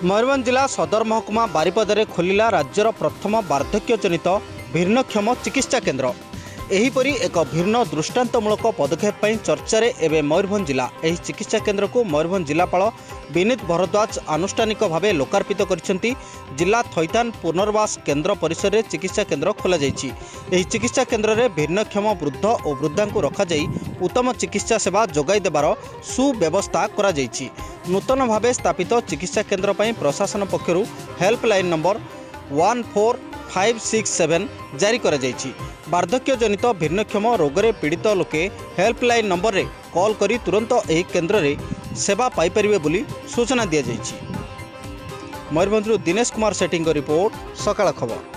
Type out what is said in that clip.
मयूरभंज जिला सदर महकुमा बारिपदारे खोलिला राज्यर प्रथम वार्धक्यजनित भिन्नक्षम चिकित्सा केन्द्र। एहीपरि एक भिन्न दृष्टांतमूलक पदक्षेप पर चर्चा एवं मयूरभंज जिला एही चिकित्सा केन्द्र को मयूरभंज जिलापाल विनीत भरद्वाज आनुष्ठानिक भाव लोकार्पित करिसेंती। जिला थैथान पुनर्वास केन्द्र परिसर में चिकित्सा केन्द्र खोल जाइछि। एही चिकित्सा केन्द्र में भिन्नक्षम वृद्ध और वृद्धा को रखाई उत्तम चिकित्सा सेवा जोगाई देबार सुव्यवस्था करा जाइछि। नूतन भाव स्थापित चिकित्सा केन्द्र पर प्रशासन पक्षर हेल्पलाइन नंबर 14567 जारी करा जाइछि। वार्धक्यजनित भिन्नक्षम रोगरे पीड़ित लोके हेल्पलाइन नंबर रे कॉल करी तुरंत एही केन्द्र रे सेवा पाई परिबे बोली सूचना दिया जाइछि। मयूरभंजरू दिनेश कुमार सेठी रिपोर्ट, सकाळ खबर।